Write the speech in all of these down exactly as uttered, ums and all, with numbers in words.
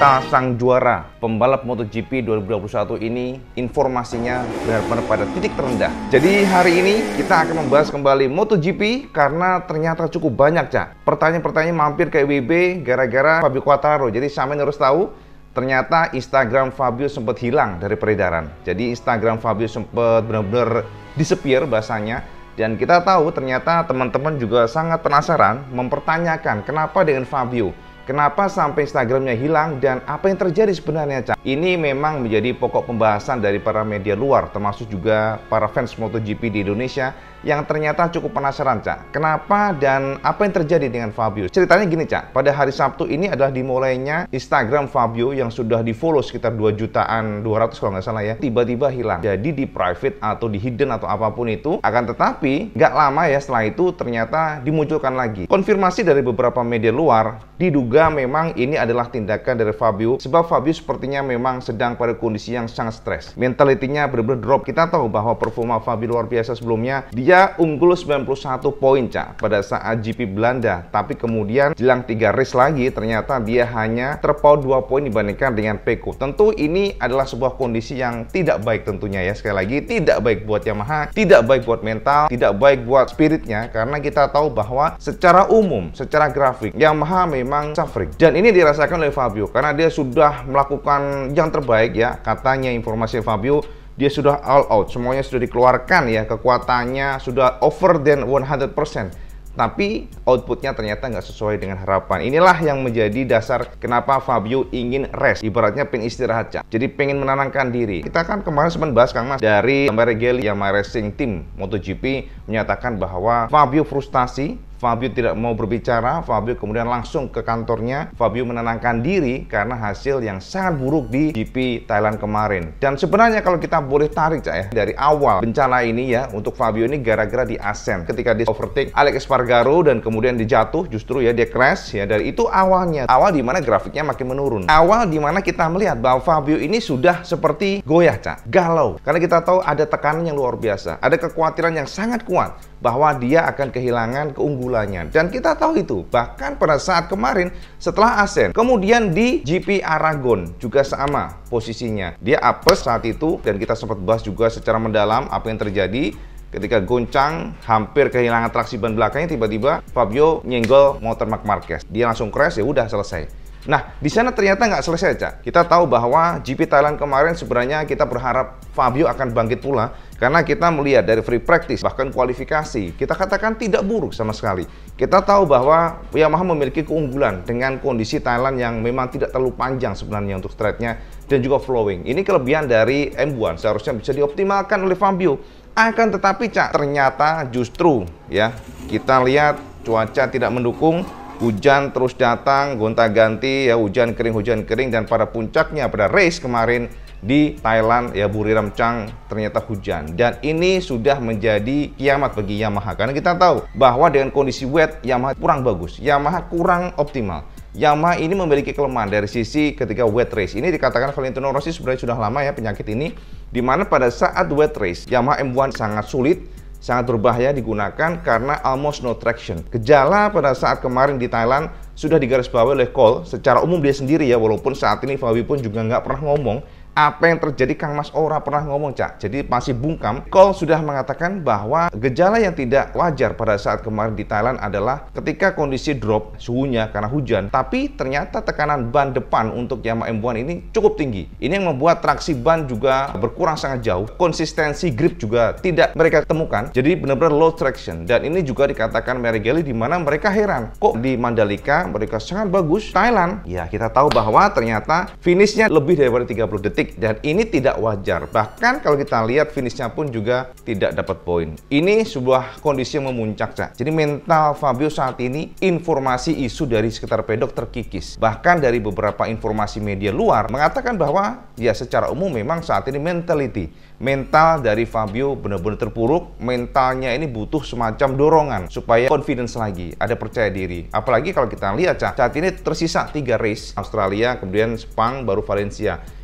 Kita sang juara pembalap MotoGP dua ribu dua puluh satu ini informasinya benar-benar pada titik terendah. Jadi hari ini kita akan membahas kembali MotoGP karena ternyata cukup banyak, Cak. Pertanyaan-pertanyaan mampir ke W B gara-gara Fabio Quartararo. Jadi sampean harus tahu, ternyata Instagram Fabio sempat hilang dari peredaran. Jadi Instagram Fabio sempat benar-benar disappear bahasanya. Dan kita tahu ternyata teman-teman juga sangat penasaran mempertanyakan kenapa dengan Fabio. Kenapa sampai Instagramnya hilang dan apa yang terjadi sebenarnya, Cak? Ini memang menjadi pokok pembahasan dari para media luar, termasuk juga para fans MotoGP di Indonesia yang ternyata cukup penasaran, Cak. Kenapa dan apa yang terjadi dengan Fabio? Ceritanya gini, Cak. Pada hari Sabtu ini adalah dimulainya Instagram Fabio yang sudah di-follow sekitar dua jutaan dua ratus kalau nggak salah ya. Tiba-tiba hilang. Jadi di private atau di hidden atau apapun itu. Akan tetapi nggak lama ya setelah itu ternyata dimunculkan lagi. Konfirmasi dari beberapa media luar diduga memang ini adalah tindakan dari Fabio sebab Fabio sepertinya memang sedang pada kondisi yang sangat stres. Mentalitinya benar-benar drop. Kita tahu bahwa performa Fabio luar biasa sebelumnya. Dia unggul sembilan puluh satu poin, Cak, pada saat G P Belanda. Tapi kemudian jelang tiga race lagi ternyata dia hanya terpaut dua poin dibandingkan dengan Pecco. Tentu ini adalah sebuah kondisi yang tidak baik tentunya ya. Sekali lagi tidak baik buat Yamaha, tidak baik buat mental, tidak baik buat spiritnya karena kita tahu bahwa secara umum, secara grafik Yamaha memang suffering. Dan ini dirasakan oleh Fabio karena dia sudah melakukan yang terbaik ya. Katanya informasi Fabio, dia sudah all out, semuanya sudah dikeluarkan ya, kekuatannya sudah over than one hundred percent. Tapi outputnya ternyata nggak sesuai dengan harapan. Inilah yang menjadi dasar kenapa Fabio ingin rest. Ibaratnya pengen istirahat, Cak. Jadi pengen menenangkan diri. Kita kan kemarin sempat bahas, Kang Mas, dari Meregeli Yamaha Racing Team MotoGP menyatakan bahwa Fabio frustasi. Fabio tidak mau berbicara, Fabio kemudian langsung ke kantornya. Fabio menenangkan diri karena hasil yang sangat buruk di G P Thailand kemarin. Dan sebenarnya kalau kita boleh tarik, Cak, ya, dari awal bencana ini ya, untuk Fabio ini gara-gara di Asen. Ketika dia overtake Alex Espargaro dan kemudian dijatuh, justru ya dia crash ya. Dari itu awalnya, awal di mana grafiknya makin menurun. Awal di mana kita melihat bahwa Fabio ini sudah seperti goyah, Cak, galau. Karena kita tahu ada tekanan yang luar biasa, ada kekhawatiran yang sangat kuat bahwa dia akan kehilangan keunggulannya. Dan kita tahu itu, bahkan pada saat kemarin setelah Asen, kemudian di G P Aragon juga sama posisinya. Dia apes saat itu dan kita sempat bahas juga secara mendalam apa yang terjadi ketika goncang, hampir kehilangan traksi ban belakangnya, tiba-tiba Fabio nyenggol motor Marc Marquez. Dia langsung crash, ya udah selesai. Nah, di sana ternyata nggak selesai, Cak. Kita tahu bahwa G P Thailand kemarin sebenarnya kita berharap Fabio akan bangkit pula karena kita melihat dari free practice bahkan kualifikasi kita katakan tidak buruk sama sekali. Kita tahu bahwa Yamaha memiliki keunggulan dengan kondisi Thailand yang memang tidak terlalu panjang sebenarnya untuk straightnya dan juga flowing. Ini kelebihan dari M satu seharusnya bisa dioptimalkan oleh Fabio. Akan tetapi, Cak, ternyata justru ya kita lihat cuaca tidak mendukung. Hujan terus datang, gonta-ganti ya, hujan kering, hujan kering, dan pada puncaknya pada race kemarin di Thailand ya, Buriram Chang ternyata hujan. Dan ini sudah menjadi kiamat bagi Yamaha karena kita tahu bahwa dengan kondisi wet Yamaha kurang bagus, Yamaha kurang optimal. Yamaha ini memiliki kelemahan dari sisi ketika wet race. Ini dikatakan Valentino Rossi sebenarnya sudah lama ya penyakit ini, dimana pada saat wet race Yamaha M satu sangat sulit, sangat berbahaya digunakan karena almost no traction. Gejala pada saat kemarin di Thailand sudah digarisbawahi oleh Cole secara umum dia sendiri ya, walaupun saat ini Fabio pun juga nggak pernah ngomong. Apa yang terjadi, Kang Mas Ora pernah ngomong, Cak. Jadi masih bungkam. Cole sudah mengatakan bahwa gejala yang tidak wajar pada saat kemarin di Thailand adalah ketika kondisi drop suhunya karena hujan, tapi ternyata tekanan ban depan untuk Yamaha M satu ini cukup tinggi. Ini yang membuat traksi ban juga berkurang sangat jauh. Konsistensi grip juga tidak mereka temukan. Jadi benar-benar low traction. Dan ini juga dikatakan Meregeli di mana mereka heran. Kok di Mandalika mereka sangat bagus, Thailand ya kita tahu bahwa ternyata finishnya lebih daripada tiga puluh detik. Dan ini tidak wajar. Bahkan kalau kita lihat finishnya pun juga tidak dapat poin. Ini sebuah kondisi yang memuncak, Cak. Jadi mental Fabio saat ini, informasi isu dari sekitar pedok terkikis. Bahkan dari beberapa informasi media luar mengatakan bahwa ya secara umum memang saat ini mentality, mental dari Fabio benar-benar terpuruk. Mentalnya ini butuh semacam dorongan supaya confidence lagi, ada percaya diri. Apalagi kalau kita lihat, Cak, saat ini tersisa tiga race, Australia, kemudian Sepang, baru Valencia.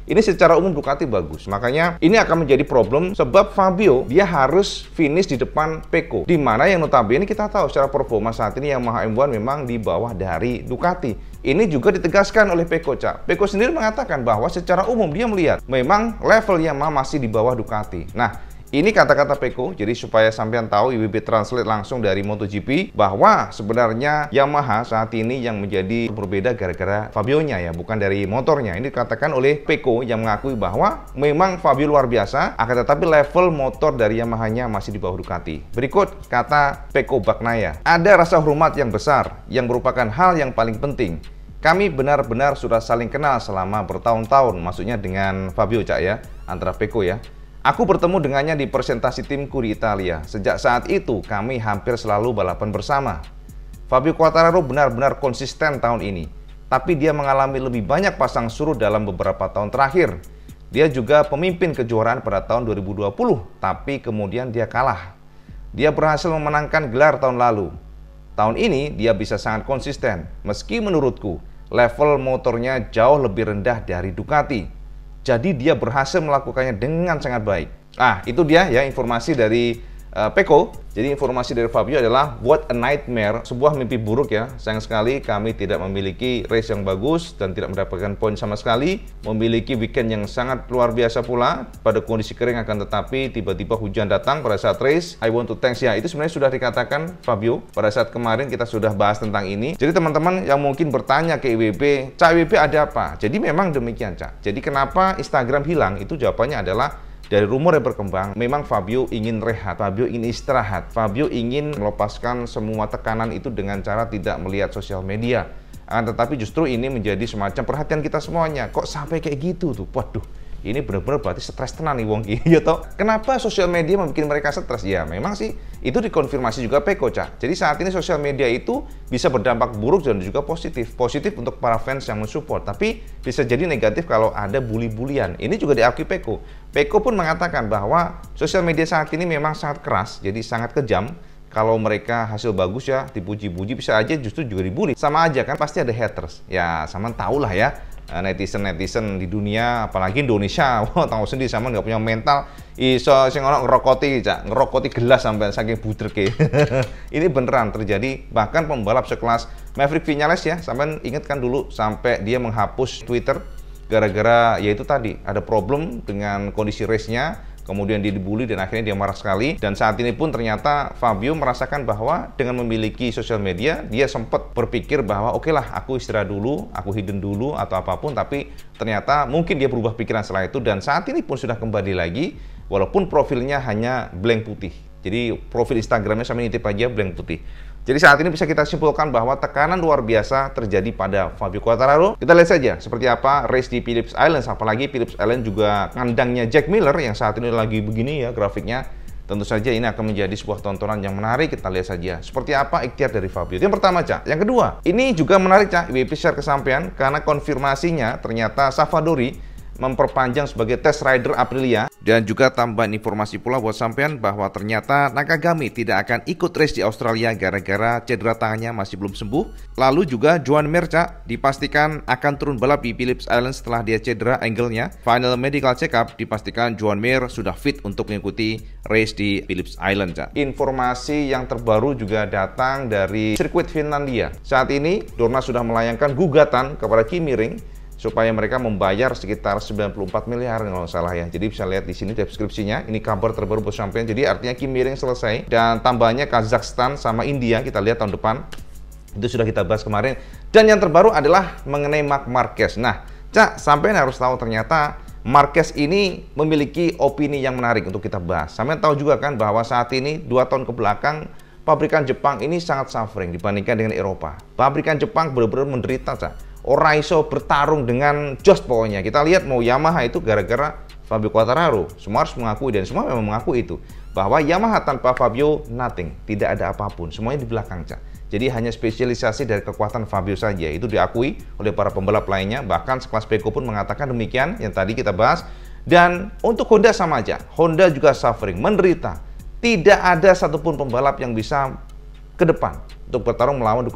Ini secara umum Ducati bagus. Makanya ini akan menjadi problem sebab Fabio dia harus finish di depan Pecco. Di mana yang notabene kita tahu secara performa saat ini Yamaha M satu memang di bawah dari Ducati. Ini juga ditegaskan oleh Pecco, Cak. Pecco sendiri mengatakan bahwa secara umum dia melihat memang level Yamaha masih di bawah Ducati. Nah, ini kata-kata Pecco, jadi supaya sampean tahu, I W B translate langsung dari MotoGP bahwa sebenarnya Yamaha saat ini yang menjadi berbeda gara-gara Fabio-nya ya, bukan dari motornya. Ini dikatakan oleh Pecco yang mengakui bahwa memang Fabio luar biasa, akan tetapi level motor dari Yamaha-nya masih di bawah Ducati. Berikut kata Pecco Bagnaia, ada rasa hormat yang besar, yang merupakan hal yang paling penting. Kami benar-benar sudah saling kenal selama bertahun-tahun, maksudnya dengan Fabio, Cak ya, antara Pecco ya. Aku bertemu dengannya di presentasi timku di Italia. Sejak saat itu, kami hampir selalu balapan bersama. Fabio Quartararo benar-benar konsisten tahun ini. Tapi dia mengalami lebih banyak pasang surut dalam beberapa tahun terakhir. Dia juga pemimpin kejuaraan pada tahun dua ribu dua puluh, tapi kemudian dia kalah. Dia berhasil memenangkan gelar tahun lalu. Tahun ini, dia bisa sangat konsisten. Meski menurutku, level motornya jauh lebih rendah dari Ducati. Jadi dia berhasil melakukannya dengan sangat baik. Ah, itu dia ya informasi dari uh, Pecco. Jadi informasi dari Fabio adalah what a nightmare, sebuah mimpi buruk ya. Sayang sekali kami tidak memiliki race yang bagus dan tidak mendapatkan poin sama sekali. Memiliki weekend yang sangat luar biasa pula pada kondisi kering, akan tetapi tiba-tiba hujan datang pada saat race. I want to thanks ya. Itu sebenarnya sudah dikatakan Fabio pada saat kemarin kita sudah bahas tentang ini. Jadi teman-teman yang mungkin bertanya ke I W B, Cak, I W B ada apa? Jadi memang demikian, Cak. Jadi kenapa Instagram hilang? Itu jawabannya adalah dari rumor yang berkembang, memang Fabio ingin rehat, Fabio ingin istirahat, Fabio ingin melepaskan semua tekanan itu dengan cara tidak melihat sosial media. Akan tetapi justru ini menjadi semacam perhatian kita semuanya. Kok sampai kayak gitu tuh? Waduh, ini benar-benar berarti stres tenan nih wong ya toh. Kenapa sosial media membuat mereka stres? Ya memang sih itu dikonfirmasi juga Pecco, Cak. Jadi saat ini sosial media itu bisa berdampak buruk dan juga positif. Positif untuk para fans yang mensupport, tapi bisa jadi negatif kalau ada bully-bulian. Ini juga diakui Pecco. Pecco pun mengatakan bahwa sosial media saat ini memang sangat keras, jadi sangat kejam. Kalau mereka hasil bagus ya dipuji-puji, bisa aja justru juga dibully. Sama aja kan, pasti ada haters. Ya sama tahu lah ya, netizen-netizen di dunia, apalagi Indonesia, wah tahu sendiri sama nggak punya mental. Iso sing ono ngerokoti, Cak, ngerokoti gelas sampai saking budreke. Ini beneran terjadi. Bahkan pembalap sekelas Maverick Viñales ya, sampai ingatkan dulu sampai dia menghapus Twitter gara-gara yaitu tadi ada problem dengan kondisi race-nya. Kemudian dia dibully dan akhirnya dia marah sekali. Dan saat ini pun ternyata Fabio merasakan bahwa dengan memiliki sosial media, dia sempat berpikir bahwa oke lah, aku istirahat dulu, aku hidden dulu atau apapun. Tapi ternyata mungkin dia berubah pikiran setelah itu. Dan saat ini pun sudah kembali lagi, walaupun profilnya hanya blank putih. Jadi profil Instagramnya sama nitip aja blank putih. Jadi saat ini bisa kita simpulkan bahwa tekanan luar biasa terjadi pada Fabio Quartararo. Kita lihat saja seperti apa race di Phillip Island. Apalagi Phillip Island juga kandangnya Jack Miller yang saat ini lagi begini ya grafiknya. Tentu saja ini akan menjadi sebuah tontonan yang menarik. Kita lihat saja seperti apa ikhtiar dari Fabio. Itu yang pertama, Cak. Yang kedua, ini juga menarik, Cak. I W B share kesampean karena konfirmasinya ternyata Savadori memperpanjang sebagai test rider Aprilia. Dan juga tambahan informasi pula buat sampean bahwa ternyata Nakagami tidak akan ikut race di Australia gara-gara cedera tangannya masih belum sembuh. Lalu juga Joan Mir, Cak, dipastikan akan turun balap di Phillip Island setelah dia cedera angle-nya. Final medical check-up dipastikan Joan Mir sudah fit untuk mengikuti race di Phillip Island, Cak. Informasi yang terbaru juga datang dari sirkuit Finlandia. Saat ini Dorna sudah melayangkan gugatan kepada Kimi Ring supaya mereka membayar sekitar sembilan puluh empat miliar kalau nggak salah ya. Jadi bisa lihat di sini deskripsinya. Ini kabar terbaru buat sampean. Jadi artinya Kimi Ring selesai dan tambahnya Kazakhstan sama India kita lihat tahun depan. Itu sudah kita bahas kemarin. Dan yang terbaru adalah mengenai Marc Marquez. Nah, Cak, sampean harus tahu ternyata Marquez ini memiliki opini yang menarik untuk kita bahas. Sampean tahu juga kan bahwa saat ini dua tahun ke belakang pabrikan Jepang ini sangat suffering dibandingkan dengan Eropa. Pabrikan Jepang benar-benar menderita, Cak. Ora iso bertarung dengan Jos pokoknya. Kita lihat mau Yamaha itu gara-gara Fabio Quartararo. Semua harus mengakui dan semua memang mengakui itu. Bahwa Yamaha tanpa Fabio nothing. Tidak ada apapun. Semuanya di belakang, Cak. Jadi hanya spesialisasi dari kekuatan Fabio saja. Itu diakui oleh para pembalap lainnya. Bahkan sekelas Pecco pun mengatakan demikian yang tadi kita bahas. Dan untuk Honda sama aja. Honda juga suffering, menderita. Tidak ada satupun pembalap yang bisa ke depan untuk bertarung melawan Ducati.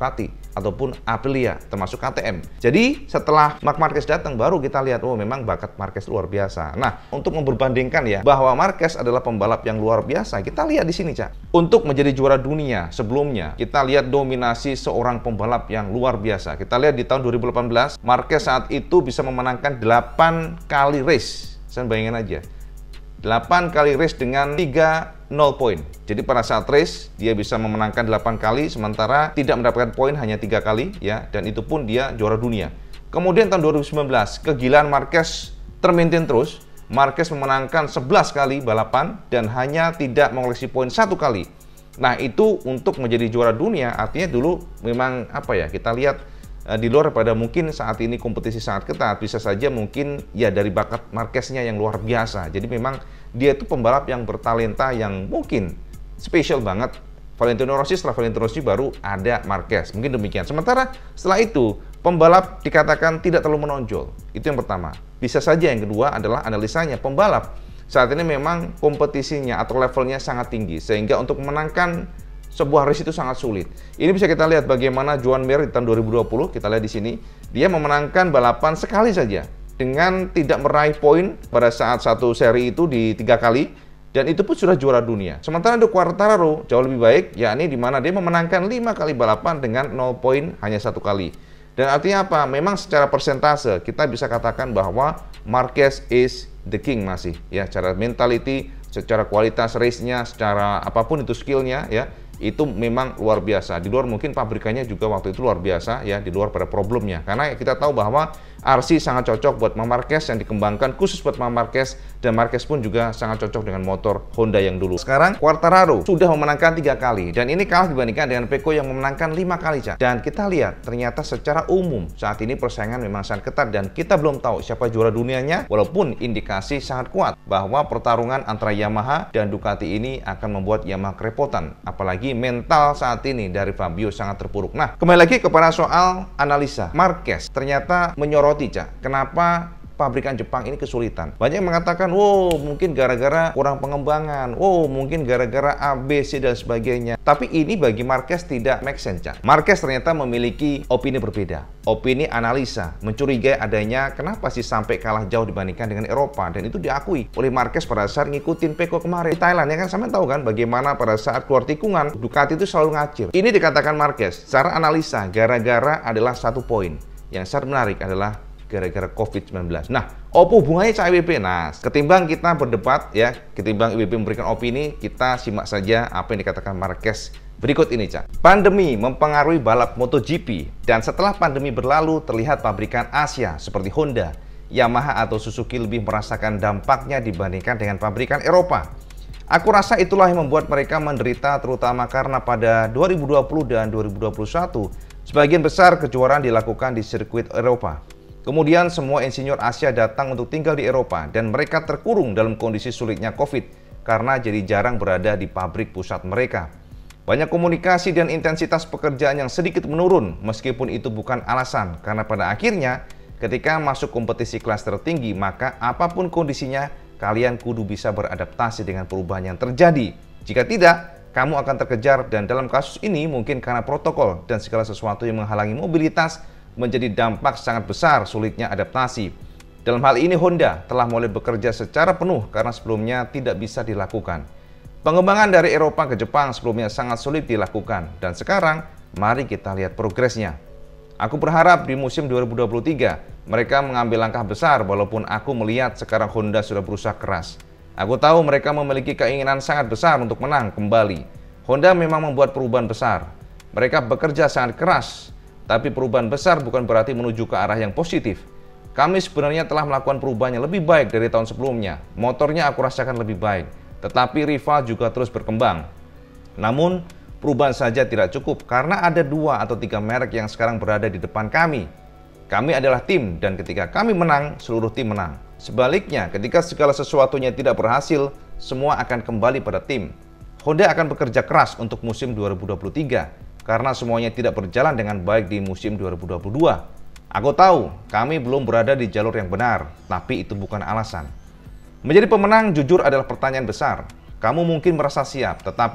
ataupun Aprilia, termasuk K T M. Jadi setelah Marc Marquez datang, baru kita lihat, oh memang bakat Marquez luar biasa. Nah, untuk memperbandingkan ya, bahwa Marquez adalah pembalap yang luar biasa, kita lihat di sini, Cak. Untuk menjadi juara dunia sebelumnya, kita lihat dominasi seorang pembalap yang luar biasa. Kita lihat di tahun dua ribu delapan belas, Marquez saat itu bisa memenangkan delapan kali race. Saya bayangin aja. delapan kali race dengan tiga nol poin. Jadi pada saat race dia bisa memenangkan delapan kali, sementara tidak mendapatkan poin hanya tiga kali ya, dan itu pun dia juara dunia. Kemudian tahun dua ribu sembilan belas, kegilaan Marquez termaintain terus. Marquez memenangkan sebelas kali balapan dan hanya tidak mengoleksi poin satu kali. Nah, itu untuk menjadi juara dunia artinya dulu memang apa ya? Kita lihat di luar pada mungkin saat ini kompetisi sangat ketat, bisa saja mungkin ya dari bakat Marquez-nya yang luar biasa. Jadi memang dia itu pembalap yang bertalenta yang mungkin spesial banget. Valentino Rossi, setelah Valentino Rossi baru ada Marquez, mungkin demikian. Sementara setelah itu pembalap dikatakan tidak terlalu menonjol. Itu yang pertama. Bisa saja yang kedua adalah analisanya, pembalap saat ini memang kompetisinya atau levelnya sangat tinggi sehingga untuk memenangkan sebuah race itu sangat sulit. Ini bisa kita lihat bagaimana Joan Mir di tahun dua ribu dua puluh, kita lihat di sini, dia memenangkan balapan sekali saja dengan tidak meraih poin pada saat satu seri itu di tiga kali, dan itu pun sudah juara dunia. Sementara untuk Quartararo jauh lebih baik, yakni di mana dia memenangkan lima kali balapan dengan nol poin hanya satu kali. Dan artinya apa? Memang secara persentase kita bisa katakan bahwa Marquez is the king masih ya, secara mentality, secara kualitas race-nya, secara apapun itu skill-nya ya, itu memang luar biasa. Di luar mungkin pabrikannya juga waktu itu luar biasa ya, di luar pada problemnya. Karena kita tahu bahwa R C sangat cocok buat Marc Marquez yang dikembangkan khusus buat Marc Marquez, dan Marquez pun juga sangat cocok dengan motor Honda yang dulu. Sekarang Quartararo sudah memenangkan tiga kali dan ini kalah dibandingkan dengan Pecco yang memenangkan lima kali, Cak. Dan kita lihat ternyata secara umum saat ini persaingan memang sangat ketat dan kita belum tahu siapa juara dunianya, walaupun indikasi sangat kuat bahwa pertarungan antara Yamaha dan Ducati ini akan membuat Yamaha kerepotan, apalagi mental saat ini dari Fabio sangat terpuruk. Nah, kembali lagi kepada soal analisa. Marquez ternyata menyoroti, Cak, kenapa pabrikan Jepang ini kesulitan. Banyak yang mengatakan, wow, mungkin gara-gara kurang pengembangan, wow, mungkin gara-gara A, B, C, dan sebagainya. Tapi ini bagi Marquez tidak make sense, Cak. Marquez ternyata memiliki opini berbeda. Opini analisa, mencurigai adanya kenapa sih sampai kalah jauh dibandingkan dengan Eropa. Dan itu diakui oleh Marquez pada saat ngikutin Pecco kemarin. Di Thailand, ya kan, sampai tahu kan bagaimana pada saat keluar tikungan, Ducati itu selalu ngacir. Ini dikatakan Marquez, secara analisa, gara-gara adalah satu poin. Yang sangat menarik adalah gara-gara COVID sembilan belas. Nah, apa hubungannya C I W P? Nah, ketimbang kita berdebat ya, ketimbang I W B memberikan opini, kita simak saja apa yang dikatakan Marquez berikut ini, Cak. Pandemi mempengaruhi balap MotoGP, dan setelah pandemi berlalu terlihat pabrikan Asia seperti Honda, Yamaha atau Suzuki lebih merasakan dampaknya dibandingkan dengan pabrikan Eropa. Aku rasa itulah yang membuat mereka menderita, terutama karena pada dua ribu dua puluh dan dua ribu dua puluh satu sebagian besar kejuaraan dilakukan di sirkuit Eropa. Kemudian semua insinyur Asia datang untuk tinggal di Eropa dan mereka terkurung dalam kondisi sulitnya COVID karena jadi jarang berada di pabrik pusat mereka. Banyak komunikasi dan intensitas pekerjaan yang sedikit menurun, meskipun itu bukan alasan, karena pada akhirnya ketika masuk kompetisi kelas tertinggi, maka apapun kondisinya, kalian kudu bisa beradaptasi dengan perubahan yang terjadi. Jika tidak, kamu akan terkejar, dan dalam kasus ini mungkin karena protokol dan segala sesuatu yang menghalangi mobilitas menjadi dampak sangat besar sulitnya adaptasi. Dalam hal ini Honda telah mulai bekerja secara penuh karena sebelumnya tidak bisa dilakukan. Pengembangan dari Eropa ke Jepang sebelumnya sangat sulit dilakukan, dan sekarang mari kita lihat progresnya. Aku berharap di musim dua ribu dua puluh tiga mereka mengambil langkah besar, walaupun aku melihat sekarang Honda sudah berusaha keras. Aku tahu mereka memiliki keinginan sangat besar untuk menang kembali. Honda memang membuat perubahan besar. Mereka bekerja sangat keras, tapi perubahan besar bukan berarti menuju ke arah yang positif. Kami sebenarnya telah melakukan perubahan yang lebih baik dari tahun sebelumnya. Motornya aku rasakan lebih baik, tetapi rival juga terus berkembang. Namun, perubahan saja tidak cukup karena ada dua atau tiga merek yang sekarang berada di depan kami. Kami adalah tim, dan ketika kami menang, seluruh tim menang. Sebaliknya, ketika segala sesuatunya tidak berhasil, semua akan kembali pada tim. Honda akan bekerja keras untuk musim dua ribu dua puluh tiga. Karena semuanya tidak berjalan dengan baik di musim dua ribu dua puluh dua. Aku tahu, kami belum berada di jalur yang benar, tapi itu bukan alasan. Menjadi pemenang jujur adalah pertanyaan besar. Kamu mungkin merasa siap, tetapi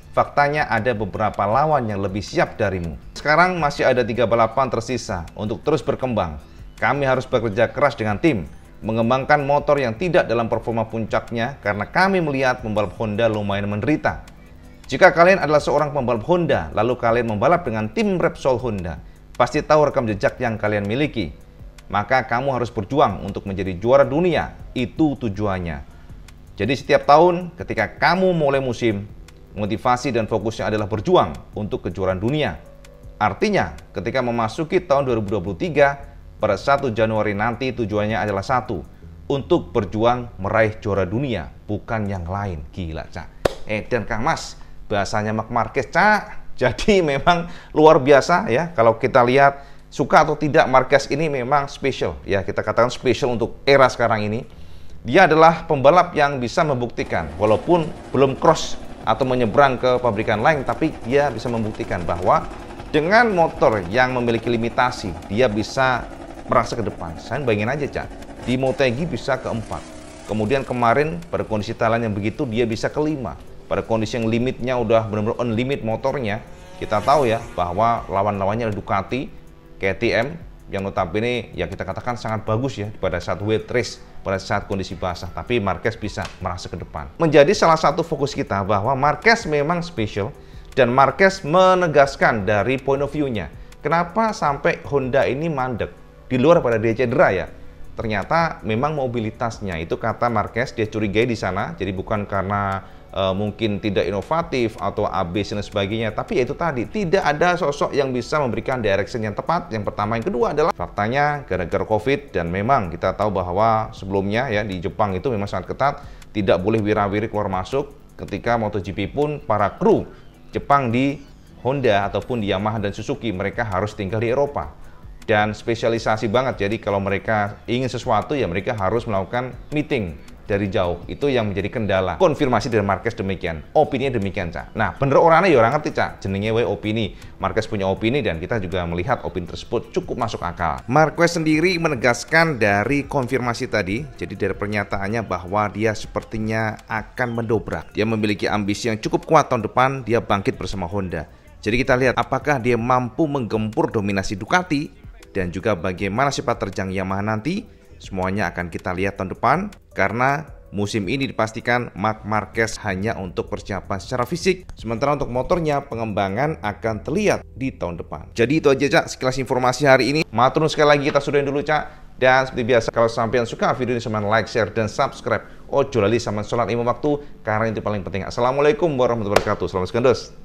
Faktanya ada beberapa lawan yang lebih siap darimu. Sekarang masih ada tiga balapan tersisa. Untuk terus berkembang, kami harus bekerja keras dengan tim, mengembangkan motor yang tidak dalam performa puncaknya karena kami melihat pembalap Honda lumayan menderita. Jika kalian adalah seorang pembalap Honda, lalu kalian membalap dengan tim Repsol Honda, pasti tahu rekam jejak yang kalian miliki. Maka kamu harus berjuang untuk menjadi juara dunia, itu tujuannya. Jadi setiap tahun ketika kamu mulai musim, motivasi dan fokusnya adalah berjuang untuk kejuaraan dunia. Artinya, ketika memasuki tahun dua ribu dua puluh tiga, pada satu Januari nanti tujuannya adalah satu, untuk berjuang meraih juara dunia, bukan yang lain. Gila, Cak. Eh, dan Kang Mas, bahasanya Marc Marquez, Cak. Jadi memang luar biasa ya, kalau kita lihat, suka atau tidak, Marquez ini memang spesial. Ya, kita katakan spesial untuk era sekarang ini. Dia adalah pembalap yang bisa membuktikan, walaupun belum cross atau menyeberang ke pabrikan lain, tapi dia bisa membuktikan bahwa dengan motor yang memiliki limitasi, dia bisa merasa ke depan. Saya bayangin aja, Cak, di Motegi bisa keempat. Kemudian kemarin pada kondisi Thailand yang begitu, dia bisa kelima. Pada kondisi yang limitnya udah benar-benar on limit motornya, kita tahu ya bahwa lawan-lawannya adalah Ducati, K T M, yang notabene ya kita katakan sangat bagus ya pada saat wet race, pada saat kondisi basah, tapi Marquez bisa merasa ke depan. Menjadi salah satu fokus kita bahwa Marquez memang spesial dan Marquez menegaskan dari point of view-nya. Kenapa sampai Honda ini mandek? Di luar pada dia cedera ya. Ternyata memang mobilitasnya itu kata Marquez dia curigai di sana, jadi bukan karena uh, mungkin tidak inovatif atau A B C dan sebagainya, tapi ya itu tadi tidak ada sosok yang bisa memberikan direction yang tepat. Yang pertama, yang kedua adalah faktanya gara-gara COVID, dan memang kita tahu bahwa sebelumnya ya di Jepang itu memang sangat ketat, tidak boleh wira-wiri keluar masuk. Ketika MotoGP pun para kru Jepang di Honda ataupun di Yamaha dan Suzuki mereka harus tinggal di Eropa. Dan spesialisasi banget, jadi kalau mereka ingin sesuatu ya mereka harus melakukan meeting dari jauh. Itu yang menjadi kendala. Konfirmasi dari Marquez demikian, opini demikian, Cak. Nah, bener orangnya ya orang ngerti, Cak. Jenenge we opini. Marquez punya opini dan kita juga melihat opini tersebut cukup masuk akal. Marquez sendiri menegaskan dari konfirmasi tadi, jadi dari pernyataannya bahwa dia sepertinya akan mendobrak. Dia memiliki ambisi yang cukup kuat tahun depan, dia bangkit bersama Honda. Jadi kita lihat apakah dia mampu menggempur dominasi Ducati dan juga bagaimana sifat terjang Yamaha nanti. Semuanya akan kita lihat tahun depan, karena musim ini dipastikan Marc Marquez hanya untuk persiapan secara fisik, sementara untuk motornya pengembangan akan terlihat di tahun depan. Jadi itu aja, Cak, sekilas informasi hari ini. Matur nuwun sekali lagi, kita sudahin dulu, Cak. Dan seperti biasa, kalau sampean suka video ini, sama like, share, dan subscribe. Ojo lali sama sholat lima waktu, karena itu paling penting. Assalamualaikum warahmatullahi wabarakatuh. Selamat sekandos.